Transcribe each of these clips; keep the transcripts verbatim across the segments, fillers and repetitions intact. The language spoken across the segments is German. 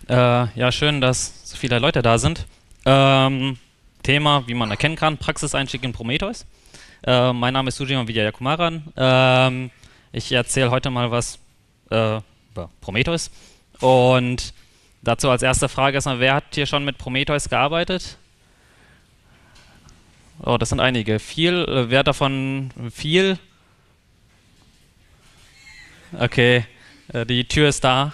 Äh, ja, schön, dass so viele Leute da sind. Ähm, Thema, wie man erkennen kann, Praxiseinstieg in Prometheus. Äh, mein Name ist Sujima Vijayakumaran. Ähm, ich erzähle heute mal was äh, über Prometheus. Und dazu als erste Frage erstmal, wer hat hier schon mit Prometheus gearbeitet? Oh, das sind einige. Viel, äh, wer davon viel? Okay, äh, die Tür ist da.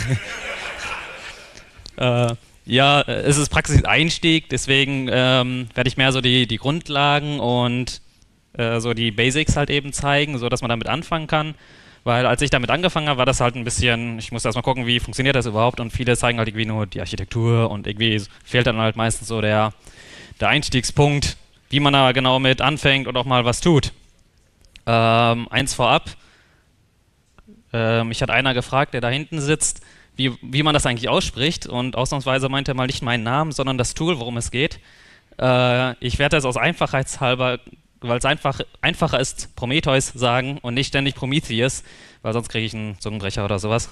Äh, ja, es ist Praxis-Einstieg, deswegen ähm, werde ich mehr so die, die Grundlagen und äh, so die Basics halt eben zeigen, so dass man damit anfangen kann. Weil als ich damit angefangen habe, war das halt ein bisschen, ich musste erstmal gucken, wie funktioniert das überhaupt, und viele zeigen halt irgendwie nur die Architektur und irgendwie fehlt dann halt meistens so der, der Einstiegspunkt, wie man da genau mit anfängt und auch mal was tut. Ähm, eins vorab, äh, mich hat einer gefragt, der da hinten sitzt, wie, wie man das eigentlich ausspricht, und ausnahmsweise meinte er mal nicht meinen Namen, sondern das Tool, worum es geht. Äh, ich werde das aus Einfachheitshalber, weil es einfach, einfacher ist, Prometheus sagen und nicht ständig Prometheus, weil sonst kriege ich einen Zungenbrecher oder sowas.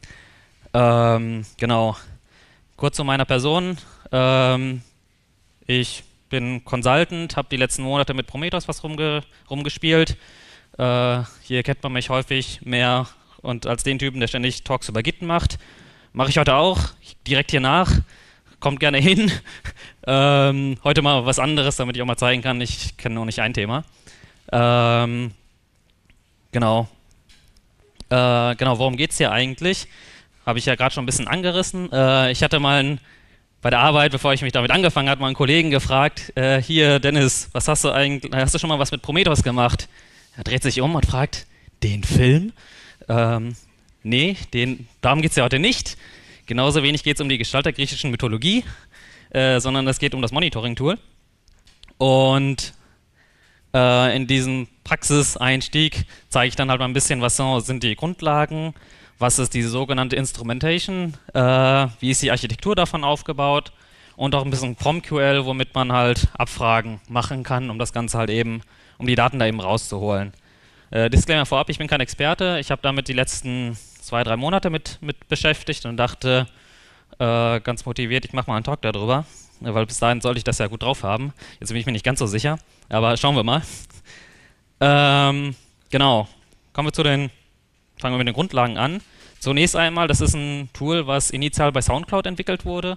Ähm, genau. Kurz zu meiner Person. Ähm, ich bin Consultant, habe die letzten Monate mit Prometheus was rumge rumgespielt. Äh, hier kennt man mich häufig mehr und als den Typen, der ständig Talks über Git macht. Mache ich heute auch, direkt hier nach. Kommt gerne hin. ähm, heute mal was anderes, damit ich auch mal zeigen kann, ich kenne nur nicht ein Thema. Ähm, genau. Äh, genau, worum geht es hier eigentlich? Habe ich ja gerade schon ein bisschen angerissen. Äh, ich hatte mal einen, bei der Arbeit, bevor ich mich damit angefangen habe, mal einen Kollegen gefragt, äh, hier, Dennis, was hast du eigentlich, hast du schon mal was mit Prometheus gemacht? Er dreht sich um und fragt, den Film? Ähm, nee, den, darum geht es ja heute nicht. Genauso wenig geht es um die Gestalt der griechischen Mythologie, äh, sondern es geht um das Monitoring-Tool. Und äh, in diesem Praxiseinstieg zeige ich dann halt mal ein bisschen, was sind die Grundlagen, was ist diese sogenannte Instrumentation, äh, wie ist die Architektur davon aufgebaut, und auch ein bisschen PromQL, womit man halt Abfragen machen kann, um das Ganze halt eben, um die Daten da eben rauszuholen. Äh, Disclaimer vorab, ich bin kein Experte, ich habe damit die letzten zwei, drei Monate mit, mit beschäftigt und dachte, äh, ganz motiviert, ich mache mal einen Talk darüber, weil bis dahin sollte ich das ja gut drauf haben. Jetzt bin ich mir nicht ganz so sicher, aber schauen wir mal. Ähm, genau, kommen wir zu den, fangen wir mit den Grundlagen an. Zunächst einmal, das ist ein Tool, was initial bei Soundcloud entwickelt wurde.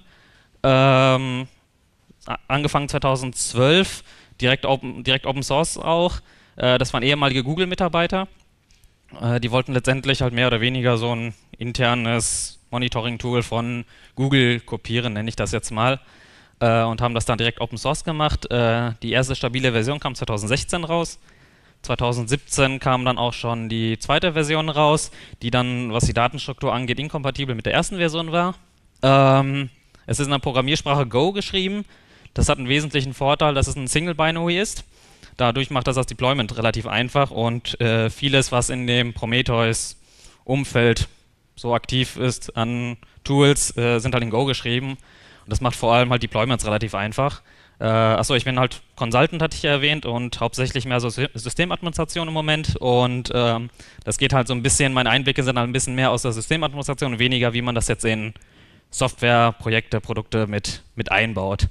Ähm, angefangen zweitausendzwölf, direkt Open, direkt Open Source auch. Äh, das waren ehemalige Google-Mitarbeiter. Äh, die wollten letztendlich halt mehr oder weniger so ein internes Monitoring-Tool von Google kopieren, nenne ich das jetzt mal. Äh, und haben das dann direkt Open Source gemacht. Äh, die erste stabile Version kam zweitausendsechzehn raus. zweitausendsiebzehn kam dann auch schon die zweite Version raus, die dann, was die Datenstruktur angeht, inkompatibel mit der ersten Version war. Ähm, es ist in der Programmiersprache Go geschrieben. Das hat einen wesentlichen Vorteil, dass es ein Single Binary ist. Dadurch macht das das Deployment relativ einfach, und äh, vieles, was in dem Prometheus-Umfeld so aktiv ist an Tools, äh, sind halt in Go geschrieben. Und das macht vor allem halt Deployments relativ einfach. Äh, achso, ich bin halt Consultant, hatte ich ja erwähnt, und hauptsächlich mehr so Systemadministration im Moment. Und ähm, das geht halt so ein bisschen, meine Einblicke sind halt ein bisschen mehr aus der Systemadministration und weniger, wie man das jetzt in Software, Projekte, Produkte mit, mit einbaut.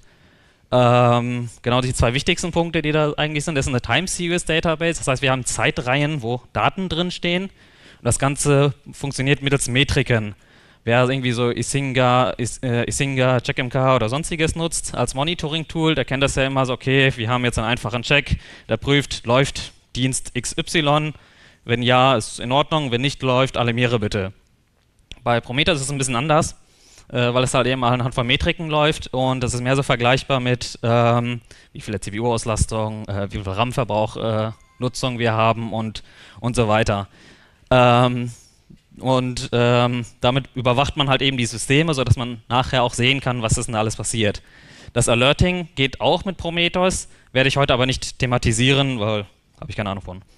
Ähm, genau, die zwei wichtigsten Punkte, die da eigentlich sind, das ist eine Time Series Database. Das heißt, wir haben Zeitreihen, wo Daten drin stehen. Und das Ganze funktioniert mittels Metriken. Wer irgendwie so Isinga, Is, äh, Isinga, CheckMK oder sonstiges nutzt als Monitoring-Tool, der kennt das ja immer so, okay, wir haben jetzt einen einfachen Check, der prüft, läuft Dienst X Y. Wenn ja, ist in Ordnung, wenn nicht läuft, alarmiere bitte. Bei Prometheus ist es ein bisschen anders, äh, weil es halt eben anhand von Metriken läuft, und das ist mehr so vergleichbar mit, ähm, wie viele C P U-Auslastung, äh, wie viel RAM-Verbrauch, äh, Nutzung wir haben und, und so weiter. Ähm, und ähm, damit überwacht man halt eben die Systeme, sodass man nachher auch sehen kann, was ist denn alles passiert. Das Alerting geht auch mit Prometheus, werde ich heute aber nicht thematisieren, weil habe ich keine Ahnung von.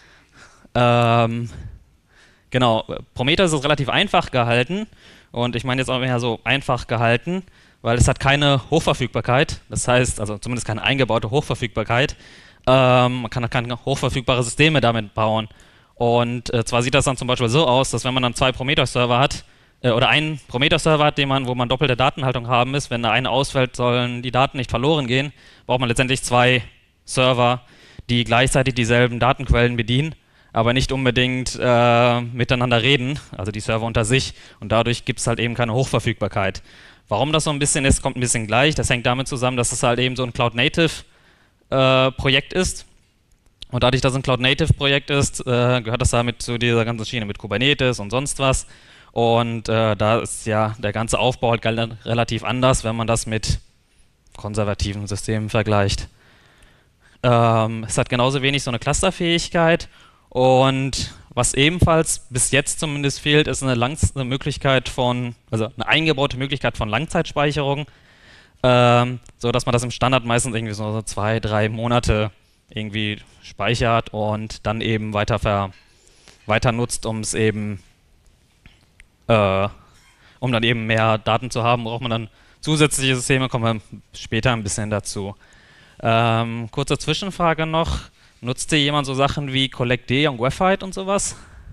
Ähm, genau, Prometheus ist relativ einfach gehalten, und ich meine jetzt auch mehr so einfach gehalten, weil es hat keine Hochverfügbarkeit, das heißt, also zumindest keine eingebaute Hochverfügbarkeit. Ähm, man kann keine hochverfügbare Systeme damit bauen. Und äh, zwar sieht das dann zum Beispiel so aus, dass wenn man dann zwei Prometheus-Server hat, äh, oder einen Prometheus-Server hat, den man, wo man doppelte Datenhaltung haben ist. Wenn der eine ausfällt, sollen die Daten nicht verloren gehen. Braucht man letztendlich zwei Server, die gleichzeitig dieselben Datenquellen bedienen, aber nicht unbedingt äh, miteinander reden, also die Server unter sich. Und dadurch gibt es halt eben keine Hochverfügbarkeit. Warum das so ein bisschen ist, kommt ein bisschen gleich. Das hängt damit zusammen, dass es halt eben so ein Cloud-Native-Projekt äh, ist. Und dadurch, dass es ein Cloud-Native-Projekt ist, äh, gehört das damit zu dieser ganzen Schiene mit Kubernetes und sonst was. Und äh, da ist ja der ganze Aufbau halt relativ anders, wenn man das mit konservativen Systemen vergleicht. Ähm, es hat genauso wenig so eine Clusterfähigkeit. Und was ebenfalls bis jetzt zumindest fehlt, ist eine, Langs eine Möglichkeit von, also eine eingebaute Möglichkeit von Langzeitspeicherung, ähm, so dass man das im Standard meistens irgendwie so zwei, drei Monate irgendwie speichert und dann eben weiter, ver weiter nutzt, um es eben, äh, um dann eben mehr Daten zu haben, braucht man dann zusätzliche Systeme, kommen wir später ein bisschen dazu. Ähm, kurze Zwischenfrage noch. Nutzt hier jemand so Sachen wie CollectD und Graphite und sowas?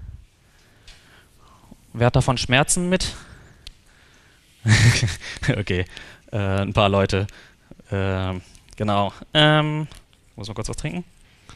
Wer hat davon Schmerzen mit? Okay, äh, ein paar Leute. Äh, genau. Ähm, muss mal kurz was trinken.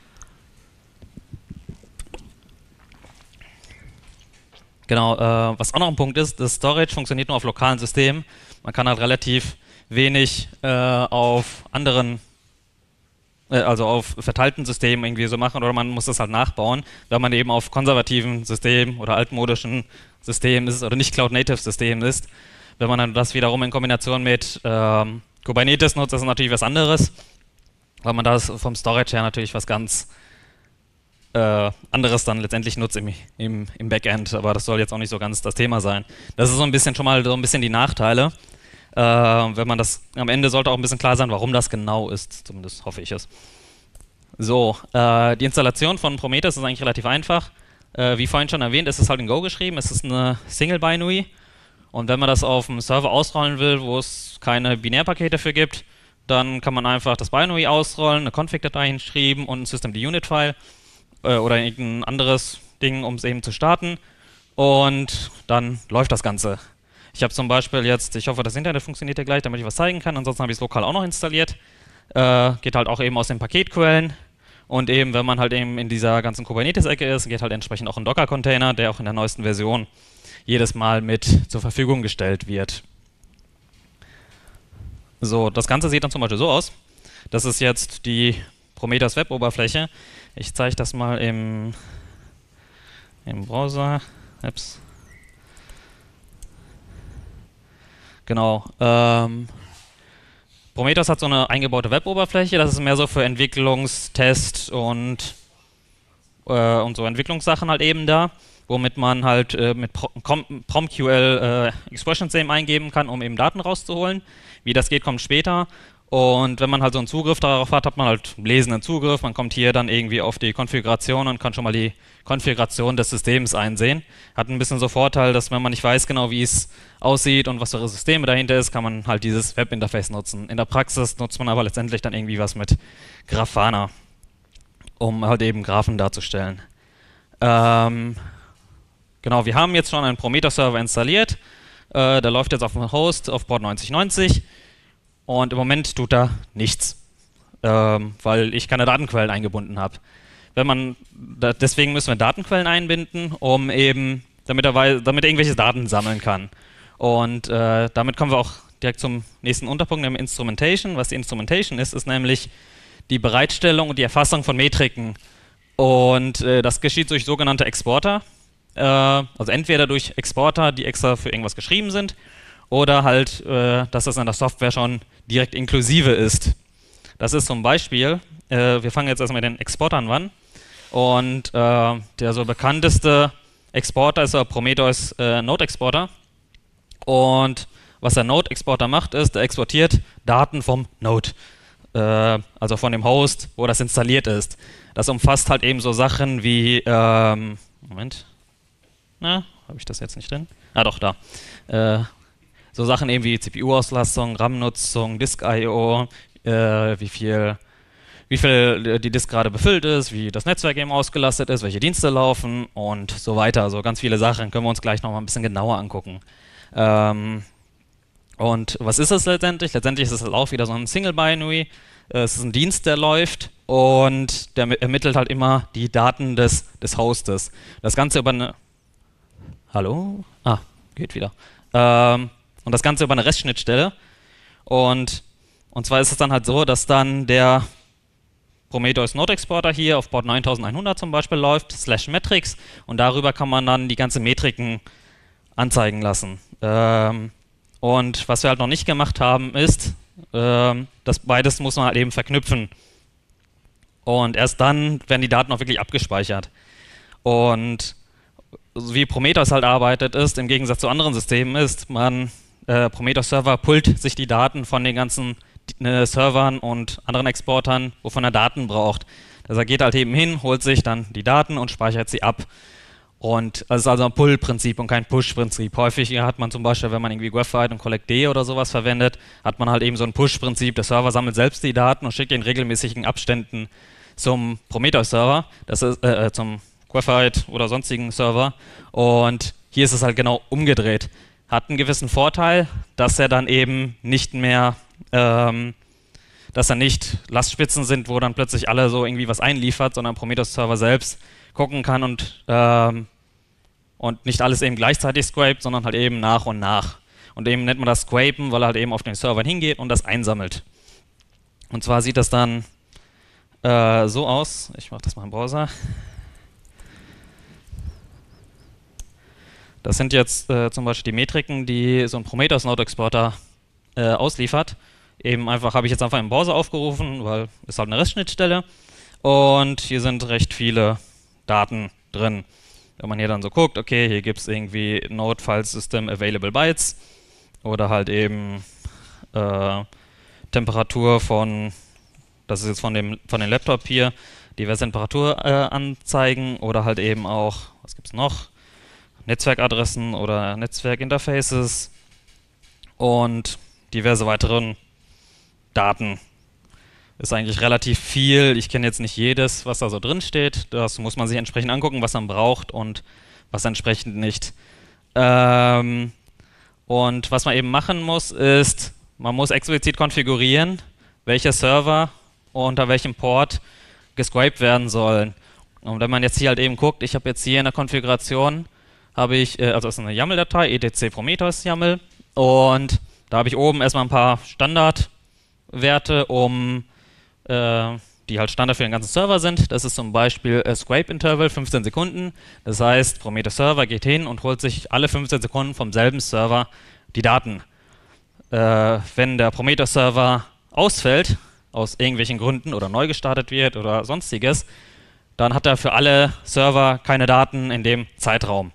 Genau, äh, was auch noch ein Punkt ist, das Storage funktioniert nur auf lokalen Systemen. Man kann halt relativ wenig äh, auf anderen also auf verteilten Systemen irgendwie so machen, oder man muss das halt nachbauen, wenn man eben auf konservativen Systemen oder altmodischen Systemen ist oder nicht Cloud-Native-Systemen ist. Wenn man dann das wiederum in Kombination mit ähm, Kubernetes nutzt, das ist natürlich was anderes, weil man das vom Storage her natürlich was ganz äh, anderes dann letztendlich nutzt im, im, im Backend, aber das soll jetzt auch nicht so ganz das Thema sein. Das ist so ein bisschen schon mal so ein bisschen die Nachteile. Äh, wenn man das, am Ende sollte auch ein bisschen klar sein, warum das genau ist, zumindest hoffe ich es. So, äh, die Installation von Prometheus ist eigentlich relativ einfach. Äh, wie vorhin schon erwähnt, ist es halt in Go geschrieben, es ist eine Single-Binary und wenn man das auf dem Server ausrollen will, wo es keine Binärpakete für gibt, dann kann man einfach das Binary ausrollen, eine Config-Datei hinschreiben und ein Systemd-Unit-File äh, oder irgendein anderes Ding, um es eben zu starten und dann läuft das Ganze. Ich habe zum Beispiel jetzt, ich hoffe, das Internet funktioniert ja gleich, damit ich was zeigen kann, ansonsten habe ich es lokal auch noch installiert. Äh, geht halt auch eben aus den Paketquellen und eben, wenn man halt eben in dieser ganzen Kubernetes-Ecke ist, geht halt entsprechend auch ein Docker-Container, der auch in der neuesten Version jedes Mal mit zur Verfügung gestellt wird. So, das Ganze sieht dann zum Beispiel so aus. Das ist jetzt die Prometheus Web-Oberfläche. Ich zeige das mal im, im Browser. Ups. Genau. Ähm, Prometheus hat so eine eingebaute Web-Oberfläche, das ist mehr so für Entwicklungstest und, äh, und so Entwicklungssachen halt eben da, womit man halt äh, mit PromQL äh, Expressions eben eingeben kann, um eben Daten rauszuholen. Wie das geht, kommt später. Und wenn man halt so einen Zugriff darauf hat, hat man halt lesenden Zugriff. Man kommt hier dann irgendwie auf die Konfiguration und kann schon mal die Konfiguration des Systems einsehen. Hat ein bisschen so Vorteil, dass wenn man nicht weiß genau, wie es aussieht und was für Systeme dahinter ist, kann man halt dieses Webinterface nutzen. In der Praxis nutzt man aber letztendlich dann irgendwie was mit Grafana, um halt eben Graphen darzustellen. Ähm, genau, wir haben jetzt schon einen Prometheus-Server installiert. Äh, der läuft jetzt auf dem Host auf Port neunzig neunzig. Und im Moment tut er nichts, ähm, weil ich keine Datenquellen eingebunden habe. Wenn man, da, deswegen müssen wir Datenquellen einbinden, um eben, damit er, damit er irgendwelche Daten sammeln kann. Und äh, damit kommen wir auch direkt zum nächsten Unterpunkt, nämlich Instrumentation. Was die Instrumentation ist, ist nämlich die Bereitstellung und die Erfassung von Metriken. Und äh, das geschieht durch sogenannte Exporter. Äh, also entweder durch Exporter, die extra für irgendwas geschrieben sind, oder halt, äh, dass das in der Software schon direkt inklusive ist. Das ist zum Beispiel, äh, wir fangen jetzt erstmal mit den Exportern an. Und äh, der so bekannteste Exporter ist der Prometheus äh, Node Exporter. Und was der Node Exporter macht, ist, er exportiert Daten vom Node. Äh, also von dem Host, wo das installiert ist. Das umfasst halt eben so Sachen wie, ähm, Moment, na, habe ich das jetzt nicht drin? Ah doch, da. Äh, so Sachen eben wie C P U-Auslastung, RAM-Nutzung, Disk I O, äh, wie viel wie viel die Disk gerade befüllt ist, wie das Netzwerk eben ausgelastet ist, welche Dienste laufen und so weiter. Also ganz viele Sachen können wir uns gleich nochmal ein bisschen genauer angucken. Ähm, und was ist es letztendlich? Letztendlich ist es halt auch wieder so ein Single Binary. Es ist ein Dienst, der läuft und der ermittelt halt immer die Daten des, des Hostes. Das Ganze über eine... Hallo? Ah, geht wieder. Ähm, und das Ganze über eine REST-Schnittstelle. Und, und zwar ist es dann halt so, dass dann der Prometheus Node Exporter hier auf Port neuntausendeinhundert zum Beispiel läuft, slash Metrics, und darüber kann man dann die ganzen Metriken anzeigen lassen. Ähm, und was wir halt noch nicht gemacht haben, ist, ähm, das beides muss man halt eben verknüpfen. Und erst dann werden die Daten auch wirklich abgespeichert. Und wie Prometheus halt arbeitet, ist, im Gegensatz zu anderen Systemen, ist, man, äh, Prometheus Server pullt sich die Daten von den ganzen äh, Servern und anderen Exportern, wovon er Daten braucht. Also er geht halt eben hin, holt sich dann die Daten und speichert sie ab. Und das ist also ein Pull-Prinzip und kein Push-Prinzip. Häufig hat man zum Beispiel, wenn man irgendwie Graphite und Collect-D oder sowas verwendet, hat man halt eben so ein Push-Prinzip. Der Server sammelt selbst die Daten und schickt in regelmäßigen Abständen zum Prometheus-Server, das ist äh, zum Graphite oder sonstigen Server. Und hier ist es halt genau umgedreht. Hat einen gewissen Vorteil, dass er dann eben nicht mehr, ähm, dass da nicht Lastspitzen sind, wo dann plötzlich alle so irgendwie was einliefert, sondern Prometheus-Server selbst gucken kann und, ähm, und nicht alles eben gleichzeitig scrapt, sondern halt eben nach und nach. Und eben nennt man das Scrapen, weil er halt eben auf den Servern hingeht und das einsammelt. Und zwar sieht das dann äh, so aus. Ich mache das mal im Browser. Das sind jetzt äh, zum Beispiel die Metriken, die so ein Prometheus Node Exporter äh, ausliefert. Eben einfach habe ich jetzt einfach im Browser aufgerufen, weil es halt eine REST-Schnittstelle. Und hier sind recht viele Daten drin. Wenn man hier dann so guckt, okay, hier gibt es irgendwie Node File System Available Bytes oder halt eben äh, Temperatur von, das ist jetzt von dem, von dem Laptop hier, diverse Temperatur äh, anzeigen oder halt eben auch, was gibt es noch? Netzwerkadressen oder Netzwerkinterfaces und diverse weiteren Daten. Ist eigentlich relativ viel. Ich kenne jetzt nicht jedes, was da so drin steht. Das muss man sich entsprechend angucken, was man braucht und was entsprechend nicht. Ähm, und was man eben machen muss, ist, man muss explizit konfigurieren, welche Server unter welchem Port gescraped werden sollen. Und wenn man jetzt hier halt eben guckt, ich habe jetzt hier in der Konfiguration, habe ich, also das ist eine YAML-Datei, etc Prometheus YAML, und da habe ich oben erstmal ein paar Standardwerte, um äh, die halt Standard für den ganzen Server sind. Das ist zum Beispiel äh, Scrape Interval, fünfzehn Sekunden. Das heißt, Prometheus Server geht hin und holt sich alle fünfzehn Sekunden vom selben Server die Daten. Äh, wenn der Prometheus Server ausfällt, aus irgendwelchen Gründen oder neu gestartet wird oder sonstiges, dann hat er für alle Server keine Daten in dem Zeitraum.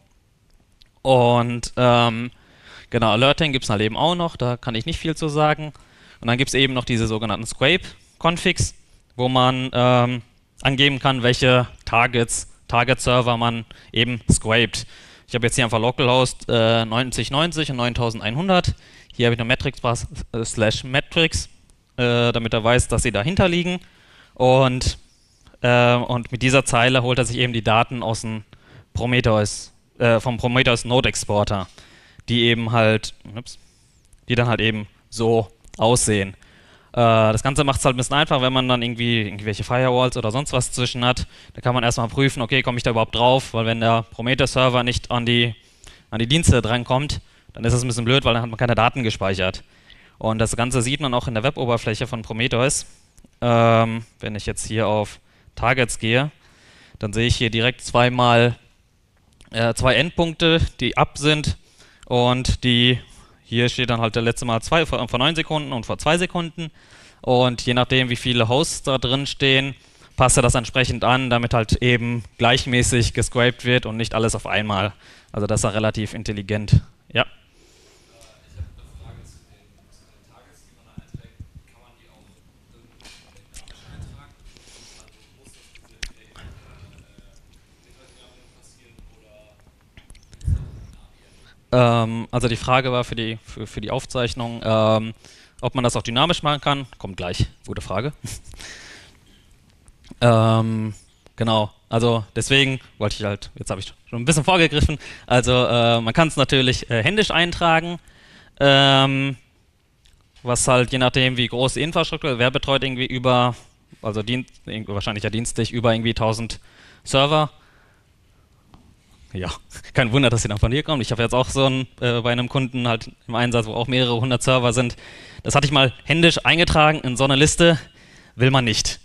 Und ähm, genau, Alerting gibt es halt eben auch noch, da kann ich nicht viel zu sagen. Und dann gibt es eben noch diese sogenannten Scrape-Configs, wo man ähm, angeben kann, welche Targets, Target-Server man eben scraped. Ich habe jetzt hier einfach Localhost äh, neunzig neunzig und neuntausendeinhundert. Hier habe ich noch Metrics äh, slash Metrics, äh, damit er weiß, dass sie dahinter liegen. Und, äh, und mit dieser Zeile holt er sich eben die Daten aus dem Prometheus, äh, vom Prometheus Node Exporter, die eben halt, ups, die dann halt eben so aussehen. Äh, das Ganze macht es halt ein bisschen einfach, wenn man dann irgendwie irgendwelche Firewalls oder sonst was zwischen hat. Da kann man erstmal prüfen, okay, komme ich da überhaupt drauf, weil wenn der Prometheus-Server nicht an die, an die Dienste drankommt, dann ist das ein bisschen blöd, weil dann hat man keine Daten gespeichert. Und das Ganze sieht man auch in der Weboberfläche von Prometheus. Ähm, wenn ich jetzt hier auf Targets gehe, dann sehe ich hier direkt zweimal äh, zwei Endpunkte, die ab sind, und die, hier steht dann halt der letzte Mal zwei, vor, vor neun Sekunden und vor zwei Sekunden, und je nachdem wie viele Hosts da drin stehen, passt er das entsprechend an, damit halt eben gleichmäßig gescraped wird und nicht alles auf einmal. Also das ist ja relativ intelligent. Ja. Ähm, also die Frage war für die, für, für die Aufzeichnung, ähm, ob man das auch dynamisch machen kann. Kommt gleich, gute Frage. Ähm, genau, also deswegen wollte ich halt, jetzt habe ich schon ein bisschen vorgegriffen, also äh, man kann es natürlich äh, händisch eintragen, ähm, was halt je nachdem wie groß die Infrastruktur, wer betreut irgendwie über, also Dienst, wahrscheinlich ja dienstlich über irgendwie tausend Server. Ja, kein Wunder, dass sie dann von hier kommen. Ich habe jetzt auch so einen äh, bei einem Kunden halt im Einsatz, wo auch mehrere hundert Server sind. Das hatte ich mal händisch eingetragen in so eine Liste, will man nicht.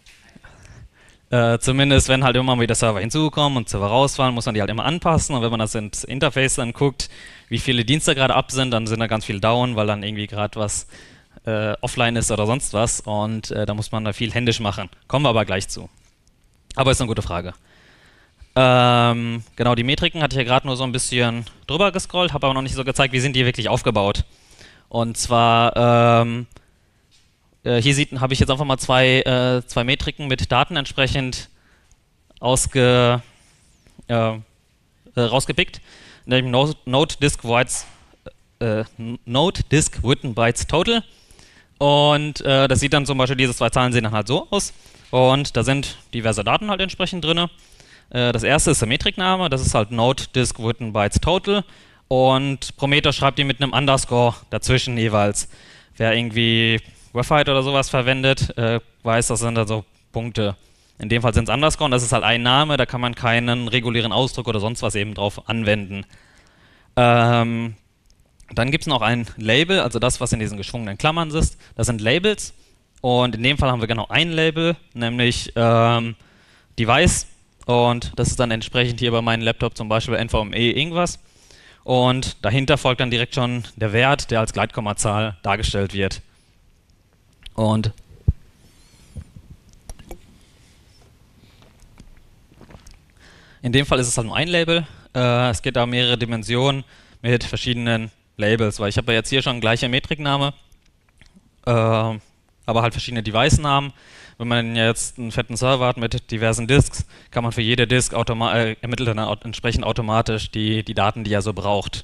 Äh, zumindest, wenn halt immer mal wieder Server hinzukommen und Server rausfallen, muss man die halt immer anpassen. Und wenn man das ins Interface dann guckt, wie viele Dienste gerade ab sind, dann sind da ganz viel down, weil dann irgendwie gerade was äh, offline ist oder sonst was. Und äh, da muss man da viel händisch machen. Kommen wir aber gleich zu. Aber ist eine gute Frage. Ähm, genau, die Metriken hatte ich ja gerade nur so ein bisschen drüber gescrollt, habe aber noch nicht so gezeigt, wie sind die wirklich aufgebaut. Und zwar, ähm, äh, hier habe ich jetzt einfach mal zwei, äh, zwei Metriken mit Daten entsprechend ausge, äh, äh, rausgepickt, nämlich Node, Node Disk Bytes, äh, Node Disk Written Bytes Total. Und äh, das sieht dann zum Beispiel, diese zwei Zahlen sehen dann halt so aus. Und da sind diverse Daten halt entsprechend drin. Äh, das erste ist der Metrikname, das ist halt Node Disk Written Bytes Total. Und Prometheus schreibt die mit einem Underscore dazwischen jeweils. Wer irgendwie Graphite oder sowas verwendet, äh, weiß, das sind also Punkte. In dem Fall sind es Underscore und das ist halt ein Name, da kann man keinen regulären Ausdruck oder sonst was eben drauf anwenden. Ähm, dann gibt es noch ein Label, also das, was in diesen geschwungenen Klammern ist. Das sind Labels und in dem Fall haben wir genau ein Label, nämlich ähm, Device und das ist dann entsprechend hier bei meinem Laptop zum Beispiel N V M e irgendwas und dahinter folgt dann direkt schon der Wert, der als Gleitkommazahl dargestellt wird. Und in dem Fall ist es halt nur ein Label. Äh, es geht da um mehrere Dimensionen mit verschiedenen Labels, weil ich habe ja jetzt hier schon gleiche Metrikname, äh, aber halt verschiedene Device-Namen. Wenn man jetzt einen fetten Server hat mit diversen Disks, kann man für jede Disk äh, ermittelt dann aut entsprechend automatisch die, die Daten, die er so braucht.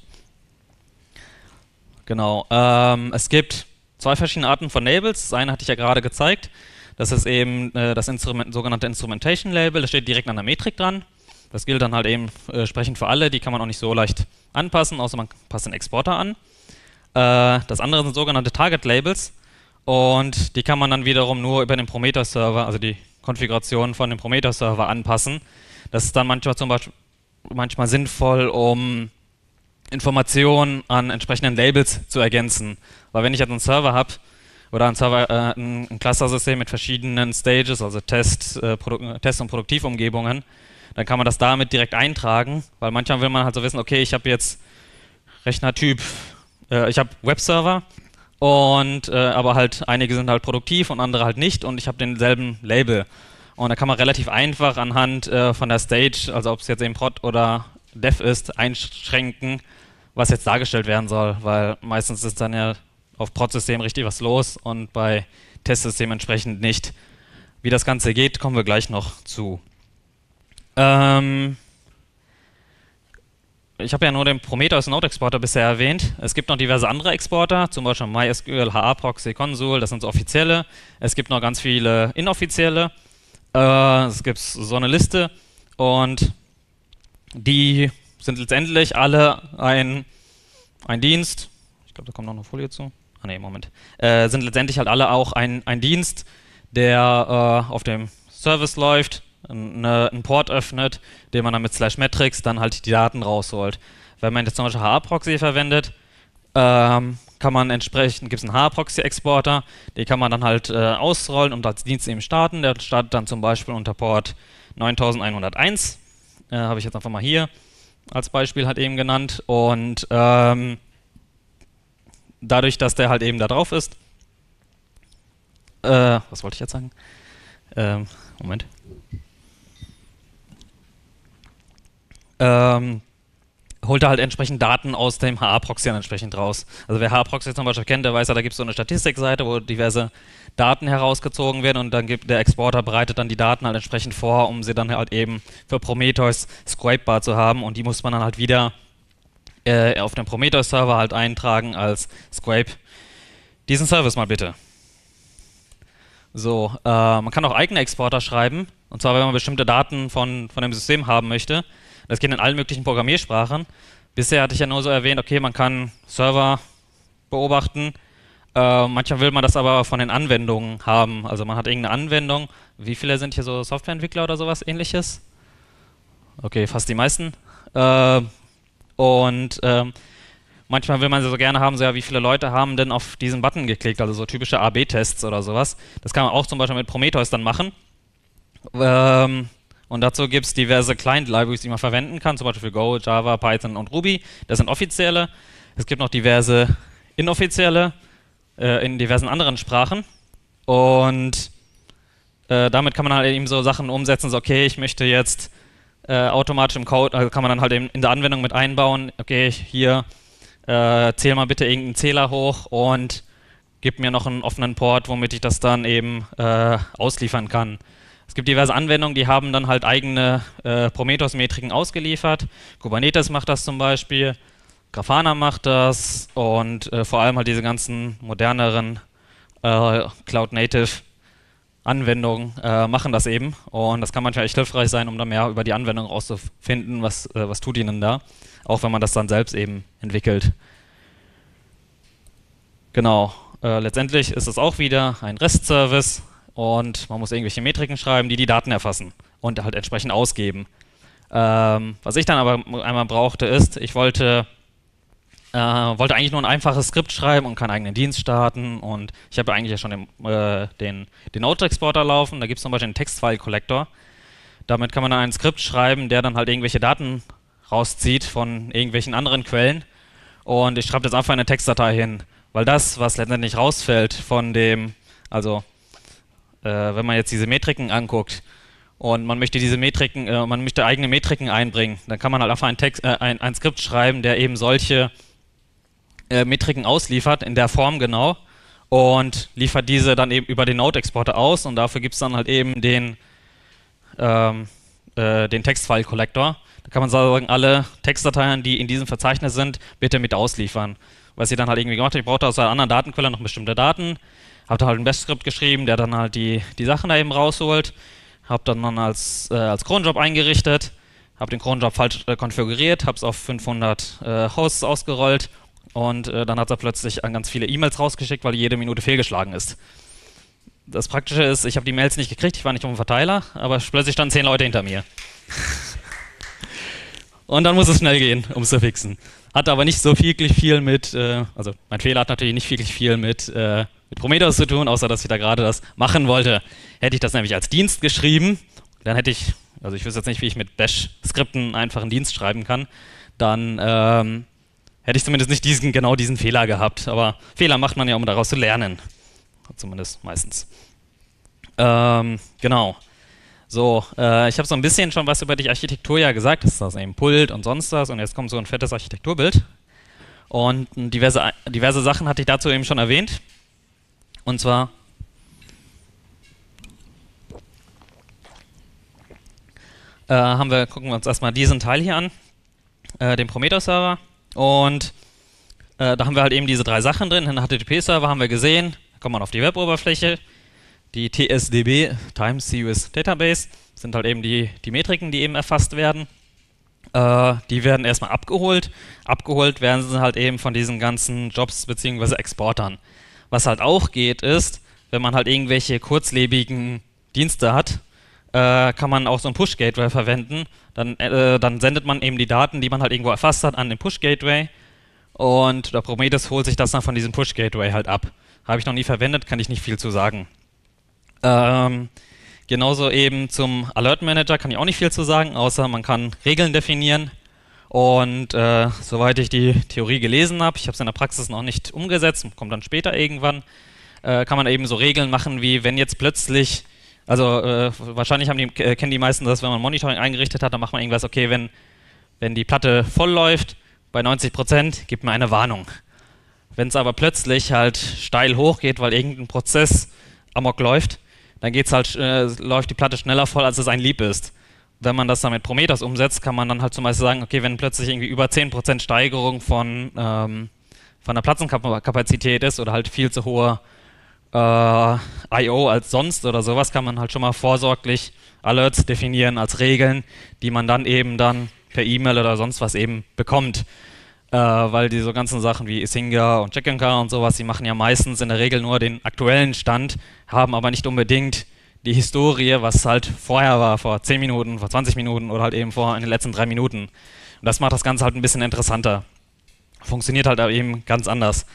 Genau. Ähm, es gibt zwei verschiedene Arten von Labels. Das eine hatte ich ja gerade gezeigt. Das ist eben äh, das Instrument, sogenannte Instrumentation Label. Das steht direkt an der Metrik dran. Das gilt dann halt eben äh, entsprechend für alle. Die kann man auch nicht so leicht anpassen, außer man passt den Exporter an. Äh, das andere sind sogenannte Target Labels. Und die kann man dann wiederum nur über den Prometheus-Server, also die Konfiguration von dem Prometheus-Server anpassen. Das ist dann manchmal zum Beispiel manchmal sinnvoll, um Informationen an entsprechenden Labels zu ergänzen. Weil wenn ich jetzt einen Server habe oder einen Server, äh, ein, ein Cluster-System mit verschiedenen Stages, also Test, äh, Test- und Produktivumgebungen, dann kann man das damit direkt eintragen, weil manchmal will man halt so wissen, okay, ich habe jetzt Rechnertyp, äh, ich habe Webserver und äh, aber halt einige sind halt produktiv und andere halt nicht und ich habe denselben Label. Und da kann man relativ einfach anhand äh, von der Stage, also ob es jetzt eben Prod oder Dev ist, einschränken, was jetzt dargestellt werden soll, weil meistens ist dann ja auf Prod-System richtig was los und bei Testsystem entsprechend nicht. Wie das Ganze geht, kommen wir gleich noch zu. Ähm ich habe ja nur den Prometheus Node Exporter bisher erwähnt. Es gibt noch diverse andere Exporter, zum Beispiel MySQL, H A Proxy, Consul, das sind so offizielle. Es gibt noch ganz viele inoffizielle. Äh, es gibt so eine Liste und die sind letztendlich alle ein, ein Dienst. Ich glaube, da kommt noch eine Folie zu. Ah ne, Moment. Äh, sind letztendlich halt alle auch ein, ein Dienst, der äh, auf dem Service läuft, eine, einen Port öffnet, den man dann mit Slash Metrics dann halt die Daten rausholt. Wenn man jetzt zum Beispiel H A Proxy verwendet, ähm, kann man entsprechend, gibt es einen H A Proxy Exporter, den kann man dann halt äh, ausrollen und als Dienst eben starten. Der startet dann zum Beispiel unter Port neuntausendeinhunderteins. Äh, habe ich jetzt einfach mal hier als Beispiel halt eben genannt. Und ähm, dadurch, dass der halt eben da drauf ist, äh, was wollte ich jetzt sagen? Ähm, Moment. Ähm, holt er halt entsprechend Daten aus dem H A Proxy dann entsprechend raus. Also wer H A Proxy zum Beispiel kennt, der weiß ja, da gibt es so eine Statistikseite, wo diverse Daten herausgezogen werden und dann gibt der Exporter bereitet dann die Daten halt entsprechend vor, um sie dann halt eben für Prometheus scrapebar zu haben und die muss man dann halt wieder äh, auf dem Prometheus-Server halt eintragen als Scrape. Diesen Service mal bitte. So, äh, man kann auch eigene Exporter schreiben. Und zwar, wenn man bestimmte Daten von, von dem System haben möchte. Das geht in allen möglichen Programmiersprachen. Bisher hatte ich ja nur so erwähnt, okay, man kann Server beobachten. Äh, manchmal will man das aber von den Anwendungen haben. Also man hat irgendeine Anwendung. Wie viele sind hier so Softwareentwickler oder sowas ähnliches? Okay, fast die meisten. Äh, und ähm, manchmal will man so gerne haben, so ja, wie viele Leute haben denn auf diesen Button geklickt, also so typische A B Tests oder sowas. Das kann man auch zum Beispiel mit Prometheus dann machen. Ähm, und dazu gibt es diverse Client-Libraries, die man verwenden kann, zum Beispiel für Go, Java, Python und Ruby. Das sind offizielle. Es gibt noch diverse inoffizielle äh, in diversen anderen Sprachen. Und äh, damit kann man halt eben so Sachen umsetzen, so okay, ich möchte jetzt äh, automatisch im Code, also kann man dann halt eben in der Anwendung mit einbauen, okay, hier äh, zähl mal bitte irgendeinen Zähler hoch und gib mir noch einen offenen Port, womit ich das dann eben äh, ausliefern kann. Es gibt diverse Anwendungen, die haben dann halt eigene äh, Prometheus-Metriken ausgeliefert. Kubernetes macht das zum Beispiel, Grafana macht das und äh, vor allem halt diese ganzen moderneren äh, Cloud-Native-Anwendungen äh, machen das eben. Und das kann manchmal echt hilfreich sein, um dann mehr über die Anwendung rauszufinden, was, äh, was tut ihnen da. Auch wenn man das dann selbst eben entwickelt. Genau. Äh, letztendlich ist es auch wieder ein REST-Service. Und man muss irgendwelche Metriken schreiben, die die Daten erfassen und halt entsprechend ausgeben. Ähm, was ich dann aber einmal brauchte ist, ich wollte, äh, wollte eigentlich nur ein einfaches Skript schreiben und keinen eigenen Dienst starten. Und ich habe eigentlich ja schon den, äh, den, den Node-Exporter laufen. Da gibt es zum Beispiel einen Text-File-Collector. Damit kann man dann ein Skript schreiben, der dann halt irgendwelche Daten rauszieht von irgendwelchen anderen Quellen. Und ich schreibe jetzt einfach eine Textdatei hin. Weil das, was letztendlich rausfällt von dem, also wenn man jetzt diese Metriken anguckt und man möchte diese Metriken, äh, man möchte eigene Metriken einbringen, dann kann man halt einfach ein, Text, äh, ein, ein Skript schreiben, der eben solche äh, Metriken ausliefert, in der Form genau, und liefert diese dann eben über den Node-Exporter aus und dafür gibt es dann halt eben den, ähm, äh, den Text-File-Collector. Da kann man sagen, alle Textdateien, die in diesem Verzeichnis sind, bitte mit ausliefern. Was sie dann halt irgendwie gemacht hat, ich brauchte aus einer anderen Datenquelle noch bestimmte Daten, habe da halt ein Bash-Skript geschrieben, der dann halt die, die Sachen da eben rausholt. Habe dann, dann als, äh, als Cronjob eingerichtet, habe den Cronjob falsch äh, konfiguriert, habe es auf fünfhundert äh, Hosts ausgerollt und äh, dann hat er plötzlich an ganz viele E-Mails rausgeschickt, weil jede Minute fehlgeschlagen ist. Das Praktische ist, ich habe die Mails nicht gekriegt, ich war nicht auf dem Verteiler, aber plötzlich standen zehn Leute hinter mir. Und dann muss es schnell gehen, um es zu fixen. Hat aber nicht so wirklich viel mit, äh, also mein Fehler hat natürlich nicht wirklich viel mit, äh, mit Prometheus zu tun, außer dass ich da gerade das machen wollte. Hätte ich das nämlich als Dienst geschrieben, dann hätte ich, also ich wüsste jetzt nicht, wie ich mit Bash-Skripten einfach einen Dienst schreiben kann, dann ähm, hätte ich zumindest nicht diesen, genau diesen Fehler gehabt. Aber Fehler macht man ja, um daraus zu lernen. Zumindest meistens. Ähm, genau. So, äh, ich habe so ein bisschen schon was über die Architektur ja gesagt, das ist das eben Pult und sonst was und jetzt kommt so ein fettes Architekturbild und diverse, diverse Sachen hatte ich dazu eben schon erwähnt und zwar äh, haben wir, gucken wir uns erstmal diesen Teil hier an, äh, den Prometheus-Server und äh, da haben wir halt eben diese drei Sachen drin, den H T T P-Server haben wir gesehen, da kommt man auf die Web-Oberfläche. Die T S D B, Time Series Database, sind halt eben die, die Metriken, die eben erfasst werden. Äh, die werden erstmal abgeholt. Abgeholt werden sie halt eben von diesen ganzen Jobs bzw. Exportern. Was halt auch geht ist, wenn man halt irgendwelche kurzlebigen Dienste hat, äh, kann man auch so ein Push-Gateway verwenden. Dann, äh, dann sendet man eben die Daten, die man halt irgendwo erfasst hat, an den Push-Gateway. Und der Prometheus holt sich das dann von diesem Push-Gateway halt ab. Habe ich noch nie verwendet, kann ich nicht viel zu sagen. Ähm, genauso eben zum Alert Manager kann ich auch nicht viel zu sagen, außer man kann Regeln definieren und äh, soweit ich die Theorie gelesen habe, ich habe es in der Praxis noch nicht umgesetzt, kommt dann später irgendwann, äh, kann man eben so Regeln machen wie wenn jetzt plötzlich, also äh, wahrscheinlich haben die, äh, kennen die meisten das, wenn man Monitoring eingerichtet hat, dann macht man irgendwas, okay, wenn, wenn die Platte voll läuft, bei neunzig Prozent gibt mir eine Warnung. Wenn es aber plötzlich halt steil hochgeht, weil irgendein Prozess amok läuft, dann geht's halt, äh, läuft die Platte schneller voll, als es ein lieb ist. Wenn man das dann mit Prometheus umsetzt, kann man dann halt zum Beispiel sagen, okay, wenn plötzlich irgendwie über zehn Prozent Steigerung von, ähm, von der Platzenkapazität ist oder halt viel zu hohe äh, I O als sonst oder sowas kann man halt schon mal vorsorglich Alerts definieren als Regeln, die man dann eben dann per E-Mail oder sonst was eben bekommt. Äh, weil diese ganzen Sachen wie Isinga und Checkencar und sowas, die machen ja meistens in der Regel nur den aktuellen Stand, haben aber nicht unbedingt die Historie, was halt vorher war, vor zehn Minuten, vor zwanzig Minuten oder halt eben vor in den letzten drei Minuten. Und das macht das Ganze halt ein bisschen interessanter. Funktioniert halt aber eben ganz anders.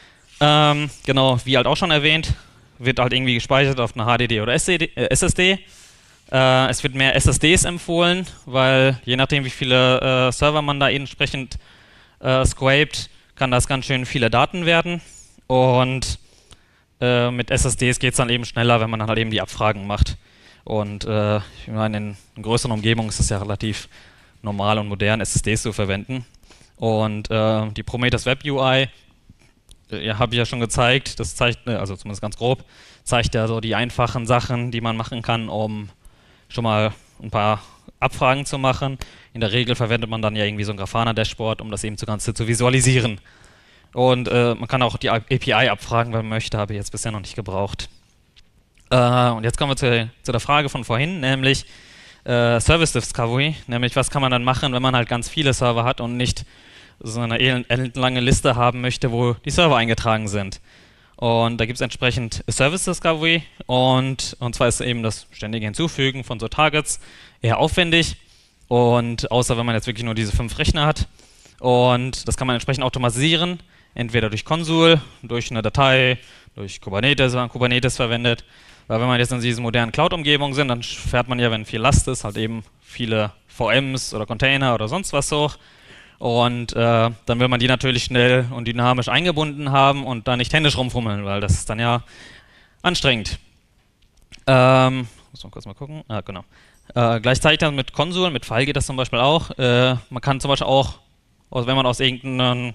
Ähm, genau, wie halt auch schon erwähnt, wird halt irgendwie gespeichert auf einer H D D oder S S D. Äh, es wird mehr S S Ds empfohlen, weil je nachdem, wie viele äh, Server man da entsprechend äh, scraped, kann das ganz schön viele Daten werden. Und äh, mit S S Ds geht es dann eben schneller, wenn man dann halt eben die Abfragen macht. Und äh, ich meine, in, in größeren Umgebungen ist es ja relativ normal und modern, S S Ds zu verwenden. Und äh, die Prometheus Web U I, ja, habe ich ja schon gezeigt, das zeigt, also zumindest ganz grob, zeigt ja so die einfachen Sachen, die man machen kann, um schon mal ein paar Abfragen zu machen. In der Regel verwendet man dann ja irgendwie so ein Grafana-Dashboard, um das eben zu Ganze zu visualisieren. Und äh, man kann auch die A P I abfragen, wenn man möchte, habe ich jetzt bisher noch nicht gebraucht. Äh, und jetzt kommen wir zu, zu der Frage von vorhin, nämlich äh, Service Discovery, nämlich was kann man dann machen, wenn man halt ganz viele Server hat und nicht so eine ellenlange Liste haben möchte, wo die Server eingetragen sind. Und da gibt es entsprechend Service Discovery und, und zwar ist eben das ständige Hinzufügen von so Targets eher aufwendig und außer wenn man jetzt wirklich nur diese fünf Rechner hat. Und das kann man entsprechend automatisieren, entweder durch Consul, durch eine Datei, durch Kubernetes, wenn man Kubernetes verwendet. Weil wenn man jetzt in diesen modernen Cloud-Umgebungen sind, dann fährt man ja, wenn viel Last ist, halt eben viele V Ms oder Container oder sonst was hoch. Und äh, dann will man die natürlich schnell und dynamisch eingebunden haben und da nicht händisch rumfummeln, weil das ist dann ja anstrengend. Ähm, muss man kurz mal gucken. Ah, genau. Äh, gleichzeitig dann mit Consul, mit File geht das zum Beispiel auch. Äh, man kann zum Beispiel auch, wenn man aus irgendeinem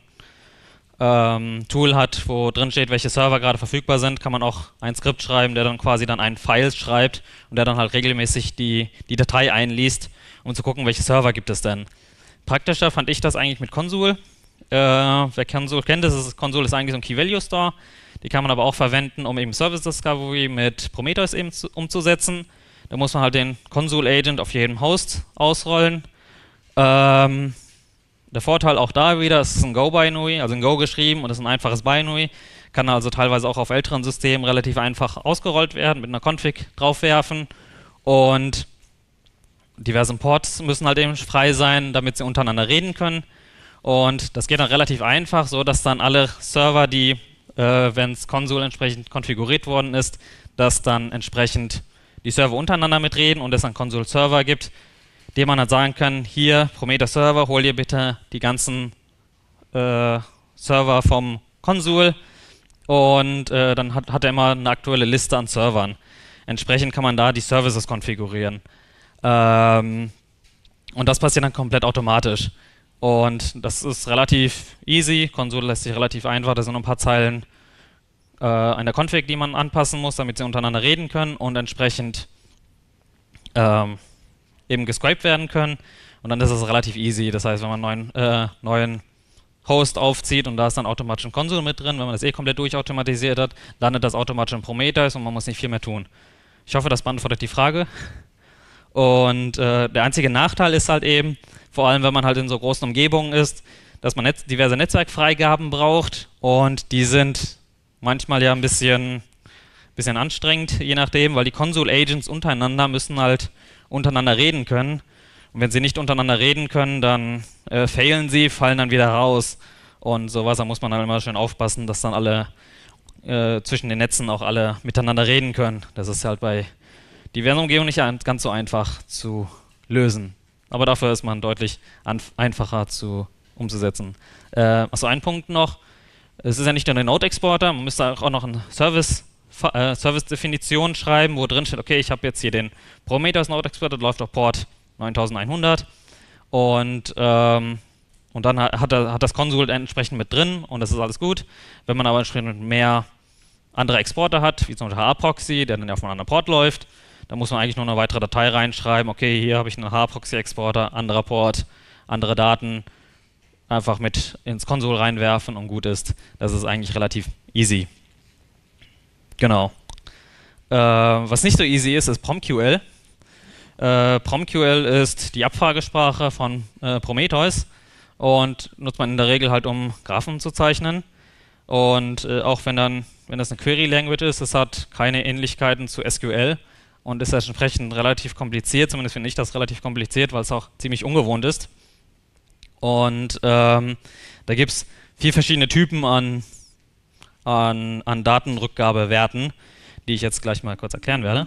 ähm, Tool hat, wo drin steht, welche Server gerade verfügbar sind, kann man auch ein Skript schreiben, der dann quasi dann einen File schreibt und der dann halt regelmäßig die, die Datei einliest, um zu gucken, welche Server gibt es denn. Praktischer fand ich das eigentlich mit Consul. Äh, wer Consul kennt, das ist, Consul ist eigentlich so ein Key-Value-Store. Die kann man aber auch verwenden, um eben Service Discovery mit Prometheus eben zu, umzusetzen. Da muss man halt den Consul-Agent auf jedem Host ausrollen. Ähm, der Vorteil auch da wieder, es ist ein Go-Binary, also in Go geschrieben und es ist ein einfaches Binary. Kann also teilweise auch auf älteren Systemen relativ einfach ausgerollt werden, mit einer Config draufwerfen und diverse Ports müssen halt eben frei sein, damit sie untereinander reden können. Und das geht dann relativ einfach, so dass dann alle Server, die, äh, wenn es Consul entsprechend konfiguriert worden ist, dass dann entsprechend die Server untereinander mitreden und es einen Consul-Server gibt, dem man dann sagen kann, hier, Prometheus Server, hol dir bitte die ganzen äh, Server vom Consul und äh, dann hat, hat er immer eine aktuelle Liste an Servern. Entsprechend kann man da die Services konfigurieren. Ähm, und das passiert dann komplett automatisch. Und das ist relativ easy. Consul lässt sich relativ einfach. Da sind nur ein paar Zeilen äh, an der Config, die man anpassen muss, damit sie untereinander reden können und entsprechend ähm, eben gescraped werden können. Und dann ist es relativ easy. Das heißt, wenn man einen neuen, äh, neuen Host aufzieht und da ist dann automatisch ein Consul mit drin, wenn man das eh komplett durchautomatisiert hat, landet das automatisch in Prometheus und man muss nicht viel mehr tun. Ich hoffe, das beantwortet die Frage. Und äh, der einzige Nachteil ist halt eben, vor allem wenn man halt in so großen Umgebungen ist, dass man Netz diverse Netzwerkfreigaben braucht und die sind manchmal ja ein bisschen, bisschen anstrengend, je nachdem, weil die Consul-Agents untereinander müssen halt untereinander reden können. Und wenn sie nicht untereinander reden können, dann äh, failen sie, fallen dann wieder raus. Und sowas, da muss man halt immer schön aufpassen, dass dann alle äh, zwischen den Netzen auch alle miteinander reden können. Das ist halt bei diversen Umgebungen nicht ganz so einfach zu lösen. Aber dafür ist man deutlich einfacher zu umzusetzen. Äh, achso, ein Punkt noch. Es ist ja nicht nur ein Node-Exporter, man müsste auch noch eine Service, äh, Service-Definition schreiben, wo drin steht, okay, ich habe jetzt hier den Prometheus Node-Exporter, der läuft auf Port neuntausendeinhundert und, ähm, und dann hat, er, hat das Consul entsprechend mit drin und das ist alles gut. Wenn man aber entsprechend mehr andere Exporter hat, wie zum Beispiel H A-Proxy, der dann auf einem anderen Port läuft, da muss man eigentlich nur eine weitere Datei reinschreiben, okay, hier habe ich einen H A Proxy-Exporter, anderer Port, andere Daten, einfach mit ins Consul reinwerfen und gut ist. Das ist eigentlich relativ easy. Genau. Äh, was nicht so easy ist, ist PromQL. Äh, PromQL ist die Abfragesprache von äh, Prometheus und nutzt man in der Regel halt, um Graphen zu zeichnen. Und äh, auch wenn dann, wenn das eine Query-Language ist, es hat keine Ähnlichkeiten zu S Q L und ist entsprechend relativ kompliziert. Zumindest finde ich das relativ kompliziert, weil es auch ziemlich ungewohnt ist. Und ähm, da gibt es vier verschiedene Typen an, an, an Datenrückgabewerten, die ich jetzt gleich mal kurz erklären werde.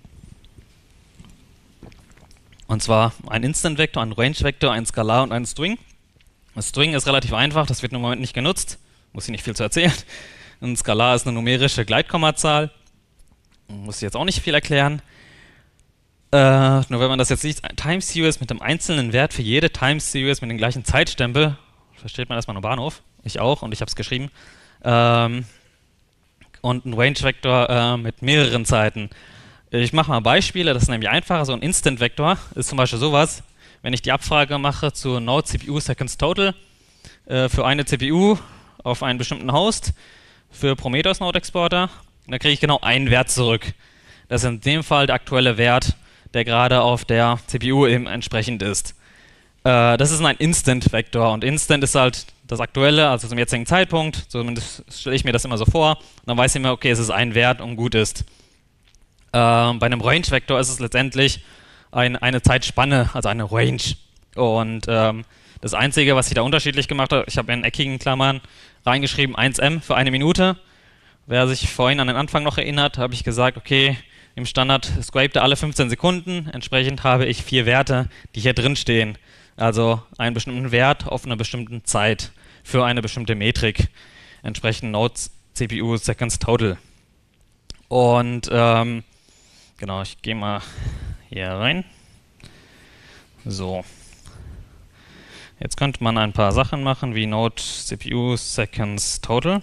Und zwar ein Instant-Vektor, ein Range-Vektor, ein Skalar und ein String. Das String ist relativ einfach, das wird im Moment nicht genutzt, muss ich nicht viel zu erzählen. Ein Skalar ist eine numerische Gleitkommazahl, muss ich jetzt auch nicht viel erklären. Äh, nur wenn man das jetzt nicht Time Series mit einem einzelnen Wert für jede Time Series mit dem gleichen Zeitstempel, versteht man erstmal nur Bahnhof, ich auch und ich habe es geschrieben. Ähm, und ein Range-Vektor äh, mit mehreren Zeiten. Ich mache mal Beispiele, das ist nämlich einfacher. So ein Instant-Vektor ist zum Beispiel sowas, wenn ich die Abfrage mache zu Node C P U Seconds Total äh, für eine C P U auf einen bestimmten Host für Prometheus Node Exporter, dann kriege ich genau einen Wert zurück. Das ist in dem Fall der aktuelle Wert, der gerade auf der C P U eben entsprechend ist. Äh, das ist ein Instant-Vektor und Instant ist halt das Aktuelle, also zum jetzigen Zeitpunkt, zumindest stelle ich mir das immer so vor, dann weiß ich immer, okay, es ist ein Wert und gut ist. Ähm, bei einem Range-Vektor ist es letztendlich ein, eine Zeitspanne, also eine Range. Und ähm, das Einzige, was ich da unterschiedlich gemacht habe, ich habe in eckigen Klammern reingeschrieben eins M für eine Minute. Wer sich vorhin an den Anfang noch erinnert, habe ich gesagt, okay, im Standard scraped er alle fünfzehn Sekunden. Entsprechend habe ich vier Werte, die hier drin stehen. Also einen bestimmten Wert auf einer bestimmten Zeit für eine bestimmte Metrik. Entsprechend Node C P U Seconds Total. Und ähm, genau, ich gehe mal hier rein. So. Jetzt könnte man ein paar Sachen machen, wie Node C P U Seconds Total.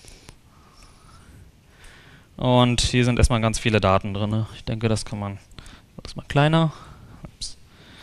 Und hier sind erstmal ganz viele Daten drin. Ich denke, das kann man, das mal kleiner. Ups.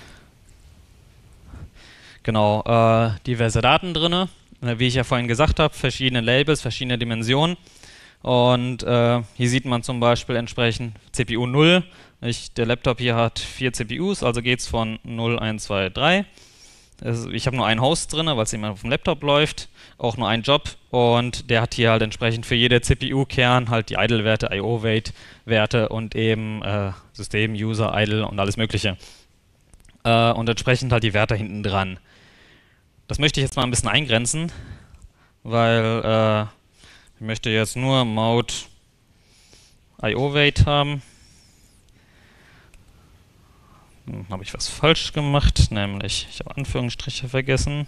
Genau, äh, diverse Daten drin. Wie ich ja vorhin gesagt habe, verschiedene Labels, verschiedene Dimensionen. Und äh, hier sieht man zum Beispiel entsprechend C P U null. Ich, der Laptop hier hat vier C P Us, also geht es von null, eins, zwei, drei. Also ich habe nur einen Host drin, weil es immer auf dem Laptop läuft, auch nur einen Job und der hat hier halt entsprechend für jede C P U-Kern halt die Idle-Werte, I O-Wait-Werte und eben äh, System, User, Idle und alles mögliche. Äh, und entsprechend halt die Werte hinten dran. Das möchte ich jetzt mal ein bisschen eingrenzen, weil äh, ich möchte jetzt nur Mode I O-Wait haben. Hm, habe ich was falsch gemacht, nämlich ich habe Anführungsstriche vergessen.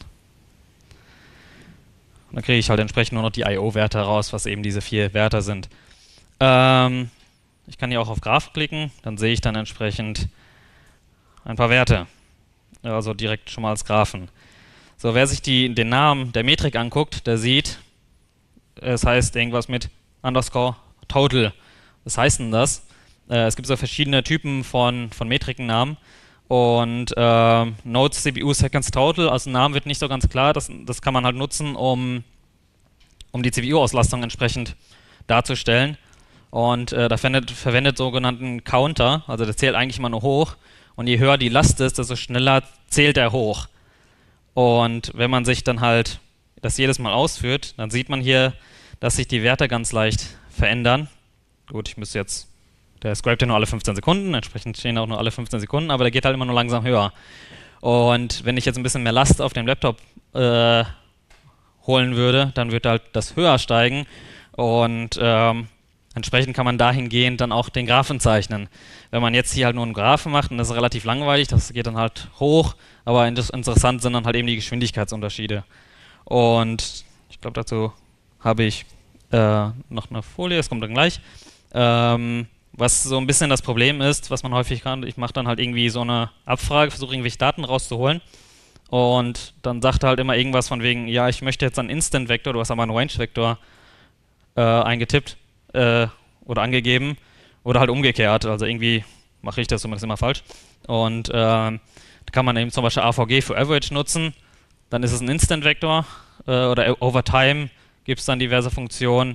Und dann kriege ich halt entsprechend nur noch die I O-Werte raus, was eben diese vier Werte sind. Ähm, ich kann hier auch auf Graph klicken, dann sehe ich dann entsprechend ein paar Werte. Also direkt schon mal als Graphen. So, wer sich die, den Namen der Metrik anguckt, der sieht, es heißt irgendwas mit underscore total. Was heißt denn das? Äh, es gibt so verschiedene Typen von, von Metrikennamen. Und äh, Node C P U Seconds Total, also Namen wird nicht so ganz klar. Das, das kann man halt nutzen, um, um die C P U-Auslastung entsprechend darzustellen. Und äh, da verwendet, verwendet sogenannten Counter, also der zählt eigentlich immer nur hoch. Und je höher die Last ist, desto schneller zählt er hoch. Und wenn man sich dann halt das jedes Mal ausführt, dann sieht man hier, dass sich die Werte ganz leicht verändern. Gut, ich müsste jetzt, der scrapt ja nur alle fünfzehn Sekunden, entsprechend stehen auch nur alle fünfzehn Sekunden, aber der geht halt immer nur langsam höher. Und wenn ich jetzt ein bisschen mehr Last auf dem Laptop äh, holen würde, dann wird halt das höher steigen und ähm, entsprechend kann man dahingehend dann auch den Graphen zeichnen. Wenn man jetzt hier halt nur einen Graphen macht, dann ist es relativ langweilig, das geht dann halt hoch, aber interessant sind dann halt eben die Geschwindigkeitsunterschiede. Und ich glaube, dazu habe ich äh, noch eine Folie, das kommt dann gleich. Ähm, was so ein bisschen das Problem ist, was man häufig kann, ich mache dann halt irgendwie so eine Abfrage, versuche irgendwelche Daten rauszuholen und dann sagt er halt immer irgendwas von wegen, ja, ich möchte jetzt einen Instant-Vektor, du hast aber einen Range-Vektor äh, eingetippt äh, oder angegeben oder halt umgekehrt, also irgendwie mache ich das zumindest immer falsch. Und äh, da kann man eben zum Beispiel A V G für Average nutzen, dann ist es ein Instant-Vektor äh, oder over time gibt es dann diverse Funktionen,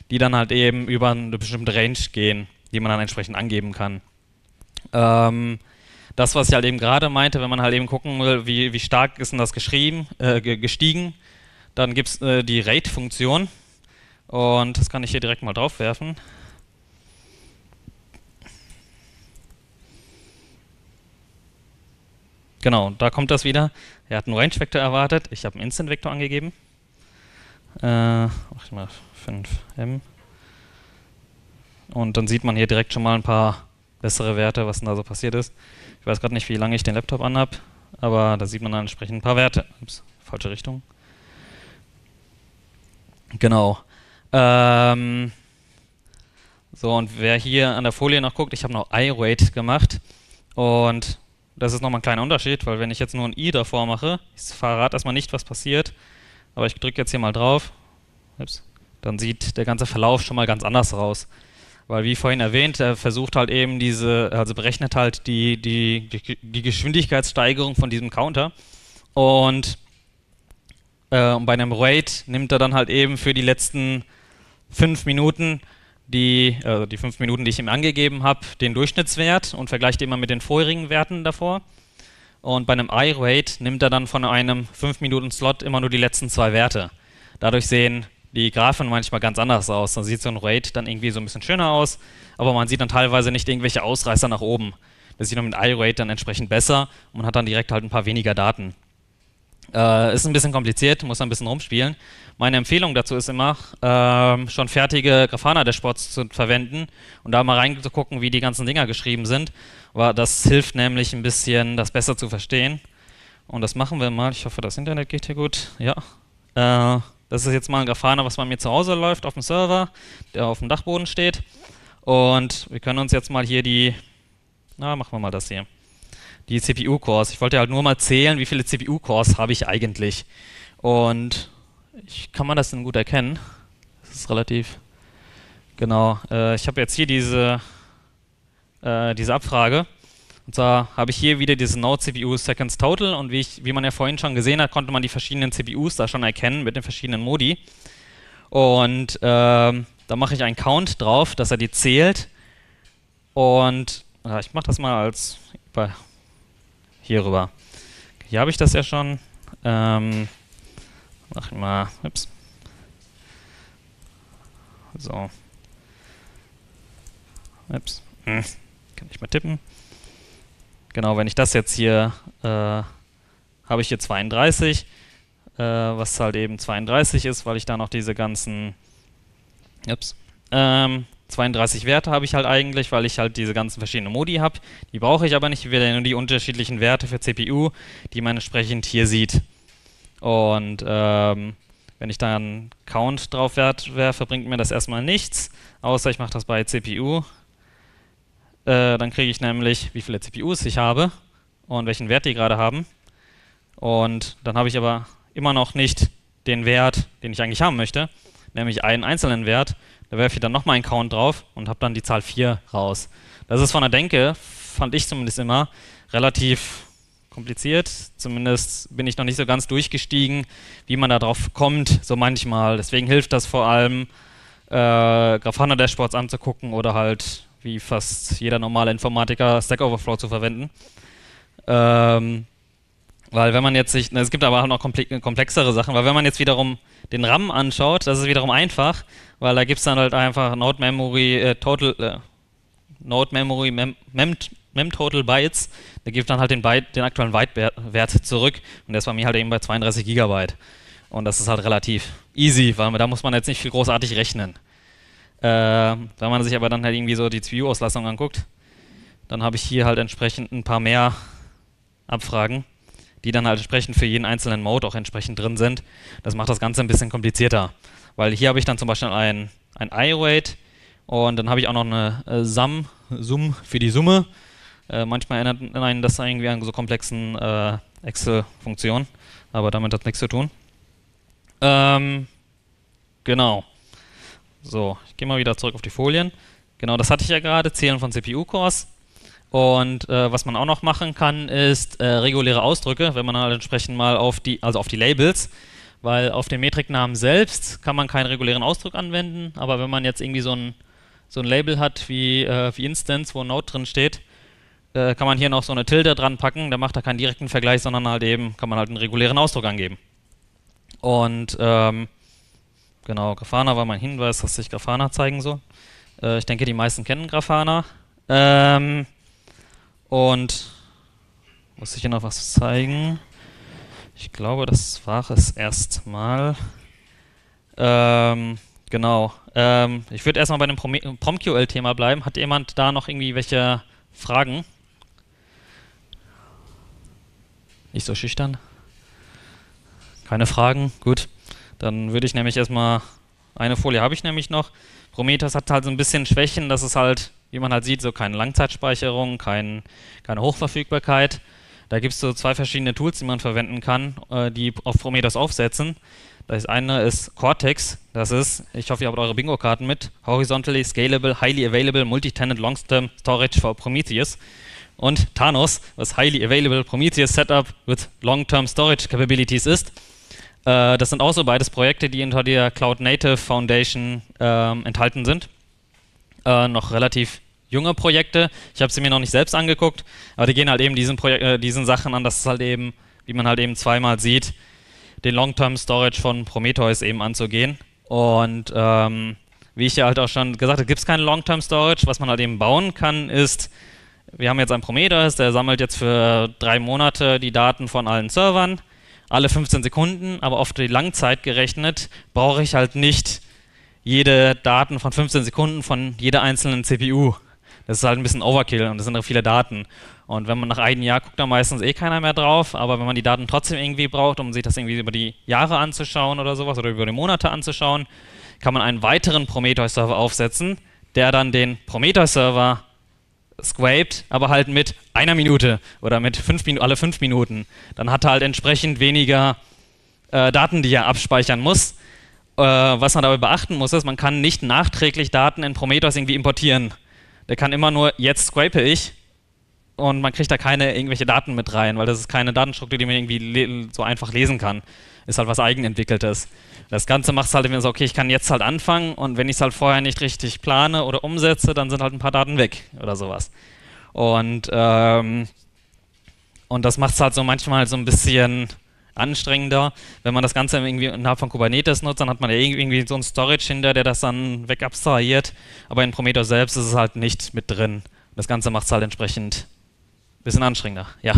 die dann halt eben über eine bestimmte Range gehen, die man dann entsprechend angeben kann. Ähm, das, was ich halt eben gerade meinte, wenn man halt eben gucken will, wie, wie stark ist denn das geschrieben, äh, gestiegen, dann gibt es äh, die Rate-Funktion und das kann ich hier direkt mal drauf werfen. Genau, da kommt das wieder. Er hat einen Range-Vektor erwartet, ich habe einen Instant-Vektor angegeben. Äh, mach ich mal fünf M. Und dann sieht man hier direkt schon mal ein paar bessere Werte, was denn da so passiert ist. Ich weiß gerade nicht, wie lange ich den Laptop anhab, aber da sieht man dann entsprechend ein paar Werte. Ups, falsche Richtung. Genau. Ähm, so, und wer hier an der Folie noch guckt, ich habe noch I-Rate gemacht. Und das ist nochmal ein kleiner Unterschied, weil wenn ich jetzt nur ein I davor mache, ich verrate erstmal nicht, was passiert, aber ich drücke jetzt hier mal drauf, ups, dann sieht der ganze Verlauf schon mal ganz anders raus. Weil wie vorhin erwähnt, er versucht halt eben diese, also berechnet halt die, die, die, die Geschwindigkeitssteigerung von diesem Counter. Und äh, bei einem Rate nimmt er dann halt eben für die letzten fünf Minuten, die, also die fünf Minuten, die ich ihm angegeben habe, den Durchschnittswert und vergleicht immer mit den vorherigen Werten davor. Und bei einem I-Rate nimmt er dann von einem fünf Minuten Slot immer nur die letzten zwei Werte. Dadurch sehen die Graphen manchmal ganz anders aus. Da sieht so ein Rate dann irgendwie so ein bisschen schöner aus, aber man sieht dann teilweise nicht irgendwelche Ausreißer nach oben. Das sieht dann mit I-Rate dann entsprechend besser und man hat dann direkt halt ein paar weniger Daten. Äh, ist ein bisschen kompliziert, muss ein bisschen rumspielen. Meine Empfehlung dazu ist immer, äh, schon fertige Grafana-Dashboards zu verwenden und da mal reinzugucken, wie die ganzen Dinger geschrieben sind. Aber das hilft nämlich ein bisschen, das besser zu verstehen. Und das machen wir mal. Ich hoffe, das Internet geht hier gut. Ja. Äh, Das ist jetzt mal ein Grafana, was bei mir zu Hause läuft auf dem Server, der auf dem Dachboden steht. Und wir können uns jetzt mal hier die, na, machen wir mal das hier, die C P U-Cores. Ich wollte halt nur mal zählen, wie viele C P U-Cores habe ich eigentlich. Und ich, kann man das denn gut erkennen? Das ist relativ, genau. Äh, ich habe jetzt hier diese, äh, diese Abfrage. Und zwar habe ich hier wieder diese Node C P U Seconds Total und wie, ich, wie man ja vorhin schon gesehen hat, konnte man die verschiedenen C P Us da schon erkennen mit den verschiedenen Modi. Und ähm, da mache ich einen Count drauf, dass er die zählt. Und ja, ich mache das mal als bei, hier rüber. Hier habe ich das ja schon. Ähm, mach ich mal, ups. So. Ups. Hm. Kann ich mal tippen. Genau, wenn ich das jetzt hier, äh, habe ich hier zweiunddreißig, äh, was halt eben zweiunddreißig ist, weil ich da noch diese ganzen, ups, ähm, zweiunddreißig Werte habe ich halt eigentlich, weil ich halt diese ganzen verschiedenen Modi habe. Die brauche ich aber nicht, ich will ja nur die unterschiedlichen Werte für C P U, die man entsprechend hier sieht. Und ähm, wenn ich da einen Count drauf werfe, bringt mir das erstmal nichts, außer ich mache das bei C P U. Äh, dann kriege ich nämlich, wie viele C P Us ich habe und welchen Wert die gerade haben. Und dann habe ich aber immer noch nicht den Wert, den ich eigentlich haben möchte, nämlich einen einzelnen Wert. Da werfe ich dann nochmal einen Count drauf und habe dann die Zahl vier raus. Das ist von der Denke, fand ich zumindest immer, relativ kompliziert. Zumindest bin ich noch nicht so ganz durchgestiegen, wie man da drauf kommt, so manchmal. Deswegen hilft das vor allem, äh, Grafana-Dashboards anzugucken oder halt wie fast jeder normale Informatiker Stack Overflow zu verwenden. Ähm, weil wenn man jetzt sich, es gibt aber auch noch komplexere Sachen, weil wenn man jetzt wiederum den RAM anschaut, das ist wiederum einfach, weil da gibt es dann halt einfach Node Memory äh, Total, äh, Node Memory Mem, Mem, Mem Total Bytes, der gibt dann halt den, Byte, den aktuellen Byte-Wert zurück und der ist bei mir halt eben bei zweiunddreißig Gigabyte. Und das ist halt relativ easy, weil da muss man jetzt nicht viel großartig rechnen. Äh, wenn man sich aber dann halt irgendwie so die C P U-Auslastung anguckt, dann habe ich hier halt entsprechend ein paar mehr Abfragen, die dann halt entsprechend für jeden einzelnen Mode auch entsprechend drin sind. Das macht das Ganze ein bisschen komplizierter, weil hier habe ich dann zum Beispiel ein, ein I-Rate und dann habe ich auch noch eine äh, Sum, Sum für die Summe. Äh, manchmal erinnert einen das irgendwie an so komplexen äh, Excel-Funktionen, aber damit hat nichts zu tun. Ähm, genau. So, ich gehe mal wieder zurück auf die Folien. Genau, das hatte ich ja gerade, Zählen von C P U-Cores. Und äh, was man auch noch machen kann, ist äh, reguläre Ausdrücke, wenn man halt entsprechend mal auf die, also auf die Labels weil auf den Metriknamen selbst kann man keinen regulären Ausdruck anwenden, aber wenn man jetzt irgendwie so ein, so ein Label hat wie, äh, wie Instance, wo Node drin steht, äh, kann man hier noch so eine Tilde dran packen, da macht er keinen direkten Vergleich, sondern halt eben, kann man halt einen regulären Ausdruck angeben. Und ähm, genau, Grafana war mein Hinweis, dass ich Grafana zeigen soll. Äh, ich denke, die meisten kennen Grafana. Ähm, und muss ich hier noch was zeigen? Ich glaube, das war es erstmal. Ähm, genau. Ähm, ich würde erstmal bei dem PromQL-Thema bleiben. Hat jemand da noch irgendwie welche Fragen? Nicht so schüchtern? Keine Fragen? Gut. Dann würde ich nämlich erstmal, eine Folie habe ich nämlich noch. Prometheus hat halt so ein bisschen Schwächen, dass es halt, wie man halt sieht, so keine Langzeitspeicherung, kein, keine Hochverfügbarkeit. Da gibt es so zwei verschiedene Tools, die man verwenden kann, äh, die auf Prometheus aufsetzen. Das eine ist Cortex, das ist, ich hoffe, ihr habt eure Bingo-Karten mit, Horizontally Scalable, Highly Available, Multi-Tenant Long-Term Storage for Prometheus. Und Thanos, was Highly Available Prometheus Setup with Long-Term Storage Capabilities ist. Äh, das sind auch so beides Projekte, die unter der Cloud Native Foundation ähm, enthalten sind. Äh, noch relativ junge Projekte. Ich habe sie mir noch nicht selbst angeguckt, aber die gehen halt eben diesen, Projek äh, diesen Sachen an, dass es halt eben, wie man halt eben zweimal sieht, den Long-Term Storage von Prometheus eben anzugehen. Und ähm, wie ich ja halt auch schon gesagt habe, gibt es keinen Long-Term Storage. Was man halt eben bauen kann, ist, wir haben jetzt einen Prometheus, der sammelt jetzt für drei Monate die Daten von allen Servern, alle fünfzehn Sekunden, aber auf die Langzeit gerechnet brauche ich halt nicht jede Daten von fünfzehn Sekunden von jeder einzelnen C P U. Das ist halt ein bisschen Overkill und das sind auch viele Daten. Und wenn man nach einem Jahr guckt, da meistens eh keiner mehr drauf, aber wenn man die Daten trotzdem irgendwie braucht, um sich das irgendwie über die Jahre anzuschauen oder sowas oder über die Monate anzuschauen, kann man einen weiteren Prometheus-Server aufsetzen, der dann den Prometheus-Server scraped, aber halt mit einer Minute oder mit fünf Minuten, alle fünf Minuten. Dann hat er halt entsprechend weniger äh, Daten, die er abspeichern muss. Äh, was man dabei beachten muss, ist, man kann nicht nachträglich Daten in Prometheus irgendwie importieren. Der kann immer nur, jetzt scrape ich und man kriegt da keine irgendwelche Daten mit rein, weil das ist keine Datenstruktur, die man irgendwie so einfach lesen kann. Ist halt was Eigenentwickeltes. Das Ganze macht es halt immer so, okay, ich kann jetzt halt anfangen und wenn ich es halt vorher nicht richtig plane oder umsetze, dann sind halt ein paar Daten weg oder sowas. Und, ähm, und das macht es halt so manchmal so ein bisschen anstrengender. Wenn man das Ganze irgendwie innerhalb von Kubernetes nutzt, dann hat man ja irgendwie so einen Storage hinter, der das dann wegabstrahiert. Aber in Prometheus selbst ist es halt nicht mit drin. Das Ganze macht es halt entsprechend ein bisschen anstrengender. Ja.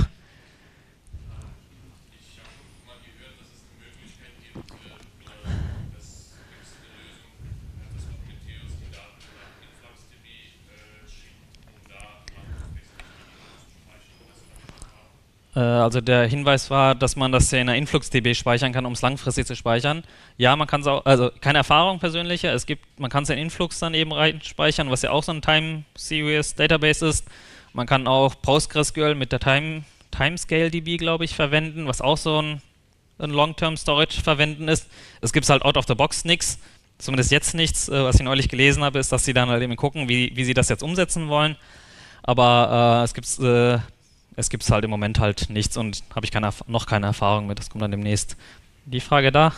Äh, also der Hinweis war, dass man das ja in einer InfluxDB speichern kann, um es langfristig zu speichern. Ja, man kann es auch, also keine Erfahrung persönliche, es gibt, man kann es in Influx dann eben reinspeichern, was ja auch so ein Time Series Database ist. Man kann auch PostgreSQL mit der Time, Timescale-D B, glaube ich, verwenden, was auch so ein, ein Long-Term Storage verwenden ist. Es gibt halt out of the box nichts, zumindest jetzt nichts. Äh, was ich neulich gelesen habe, ist, dass sie dann halt eben gucken, wie, wie sie das jetzt umsetzen wollen. Aber äh, es gibt äh, es gibt halt im Moment halt nichts und habe ich keine, noch keine Erfahrung mit. Das kommt dann demnächst. Die Frage da?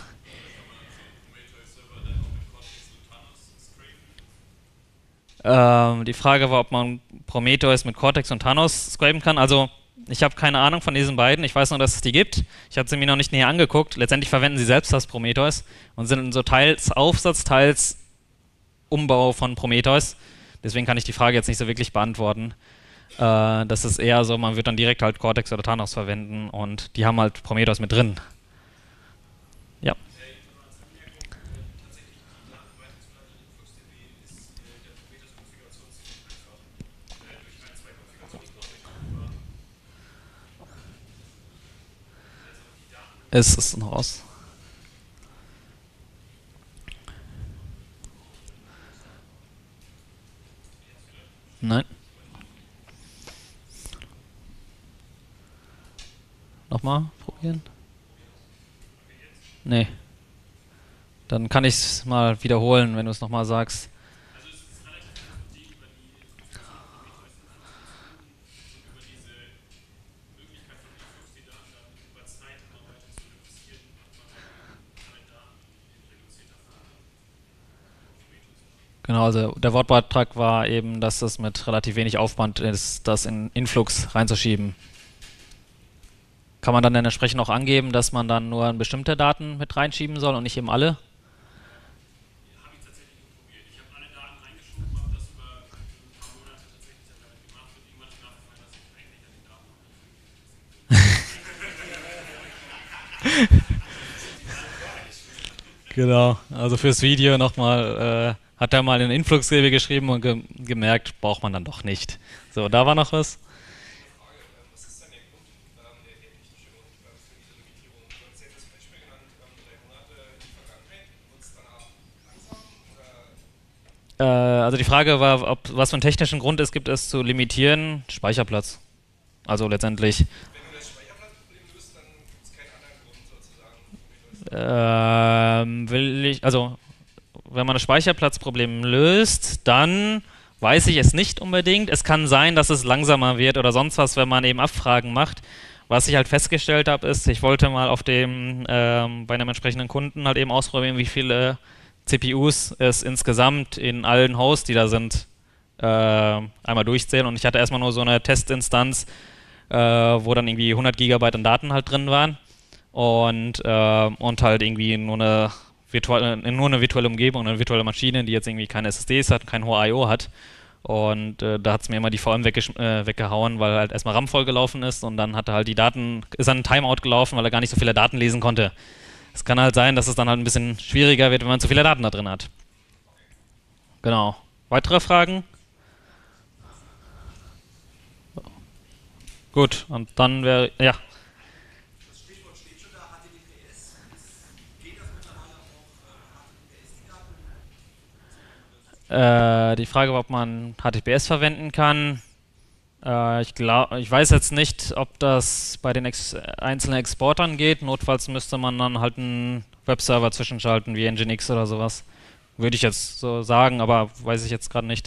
Ähm, die Frage war, ob man Prometheus mit Cortex und Thanos scrapen kann. Also ich habe keine Ahnung von diesen beiden. Ich weiß nur, dass es die gibt. Ich habe sie mir noch nicht näher angeguckt. Letztendlich verwenden sie selbst das Prometheus und sind so teils Aufsatz, teils Umbau von Prometheus. Deswegen kann ich die Frage jetzt nicht so wirklich beantworten. Äh, das ist eher so, man wird dann direkt halt Cortex oder Thanos verwenden und die haben halt Prometheus mit drin. Ja. Es ist noch aus. Nein. Nochmal probieren? Nee. Dann kann ich es mal wiederholen, wenn du es nochmal sagst. Genau, also der Wortbeitrag war eben, dass es mit relativ wenig Aufwand ist, das in Influx reinzuschieben. Kann man dann entsprechend auch angeben, dass man dann nur bestimmte Daten mit reinschieben soll und nicht eben alle? Genau, also fürs Video nochmal, äh, hat er mal in Influx-Rewe geschrieben und ge gemerkt, braucht man dann doch nicht. So, da war noch was. Äh, also die Frage war, ob was für einen technischen Grund es gibt, es zu limitieren. Speicherplatz. Also letztendlich. Ähm, will ich, also wenn man das Speicherplatzproblem löst, dann weiß ich es nicht unbedingt. Es kann sein, dass es langsamer wird oder sonst was, wenn man eben Abfragen macht. Was ich halt festgestellt habe, ist, ich wollte mal auf dem, ähm, bei einem entsprechenden Kunden halt eben ausprobieren, wie viele C P Us es insgesamt in allen Hosts, die da sind, äh, einmal durchzählen. Und ich hatte erstmal nur so eine Testinstanz, äh, wo dann irgendwie hundert Gigabyte an Daten halt drin waren. Und, äh, und halt irgendwie nur eine, virtuelle, nur eine virtuelle Umgebung, eine virtuelle Maschine, die jetzt irgendwie keine S S Ds hat, kein hoher I O hat. Und äh, da hat es mir immer die V M äh, weggehauen, weil halt erstmal RAM vollgelaufen ist und dann hat er halt die Daten, ist dann ein Timeout gelaufen, weil er gar nicht so viele Daten lesen konnte. Es kann halt sein, dass es dann halt ein bisschen schwieriger wird, wenn man zu viele Daten da drin hat. Genau. Weitere Fragen? Gut, und dann wäre, ja. Äh, die Frage war, ob man H T T P S verwenden kann. Äh, ich glaube, ich weiß jetzt nicht, ob das bei den ex einzelnen Exportern geht. Notfalls müsste man dann halt einen Webserver zwischenschalten, wie Nginx oder sowas. Würde ich jetzt so sagen, aber weiß ich jetzt gerade nicht.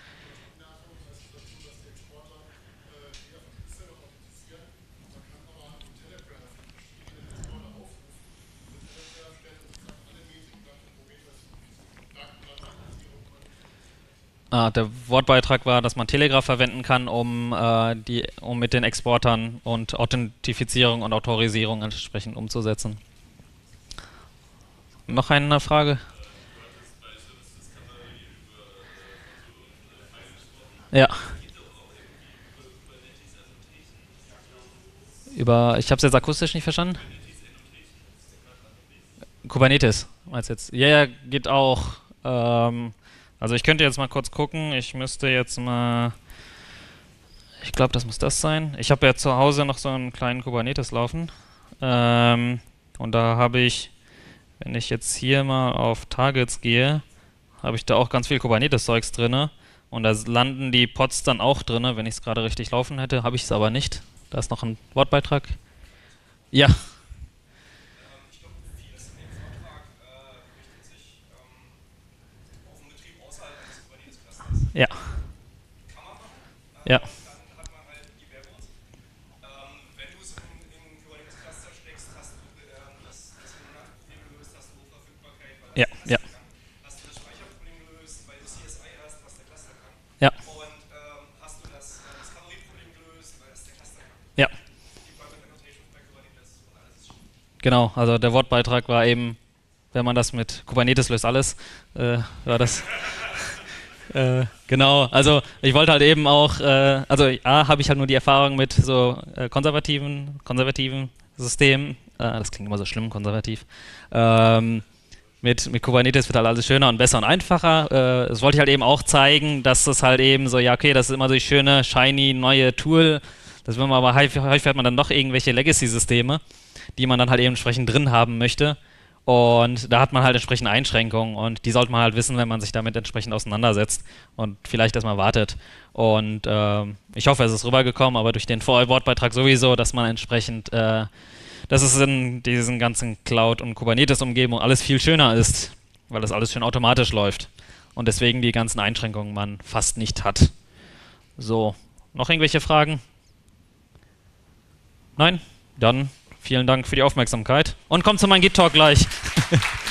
Ah, der Wortbeitrag war, dass man Telegraph verwenden kann, um, äh, die, um mit den Exportern und Authentifizierung und Autorisierung entsprechend umzusetzen. Noch eine Frage? Ja. Über, ich habe es jetzt akustisch nicht verstanden. Kubernetes, meinst du jetzt? Ja, ja, geht auch. Ähm, also ich könnte jetzt mal kurz gucken. Ich müsste jetzt mal. Ich glaube, das muss das sein. Ich habe ja zu Hause noch so einen kleinen Kubernetes laufen. Ähm, und da habe ich, wenn ich jetzt hier mal auf Targets gehe, habe ich da auch ganz viel Kubernetes-Zeugs drin. Und da landen die Pods dann auch drin, wenn ich es gerade richtig laufen hätte. Habe ich es aber nicht. Da ist noch ein Wortbeitrag. Ja. Ja. Ja. Ja, ja. Ja. Ja. Genau, also der Wortbeitrag war eben, wenn man das mit Kubernetes löst alles, äh, war das. Äh, genau, also ich wollte halt eben auch, äh, also A, habe ich halt nur die Erfahrung mit so äh, konservativen, konservativen Systemen, äh, das klingt immer so schlimm, konservativ, ähm, mit, mit Kubernetes wird halt alles schöner und besser und einfacher. Äh, das wollte ich halt eben auch zeigen, dass das halt eben so, ja okay, das ist immer so die schöne, shiny, neue Tool, das will man aber häufig, häufig hat man dann doch irgendwelche Legacy-Systeme, die man dann halt eben entsprechend drin haben möchte. Und da hat man halt entsprechende Einschränkungen und die sollte man halt wissen, wenn man sich damit entsprechend auseinandersetzt und vielleicht erstmal wartet. Und ähm, ich hoffe, es ist rübergekommen, aber durch den Wortbeitrag sowieso, dass man entsprechend, äh, dass es in diesen ganzen Cloud- und Kubernetes-Umgebungen alles viel schöner ist, weil das alles schön automatisch läuft und deswegen die ganzen Einschränkungen man fast nicht hat. So, noch irgendwelche Fragen? Nein? Dann vielen Dank für die Aufmerksamkeit und kommt zu meinem Git-Talk gleich.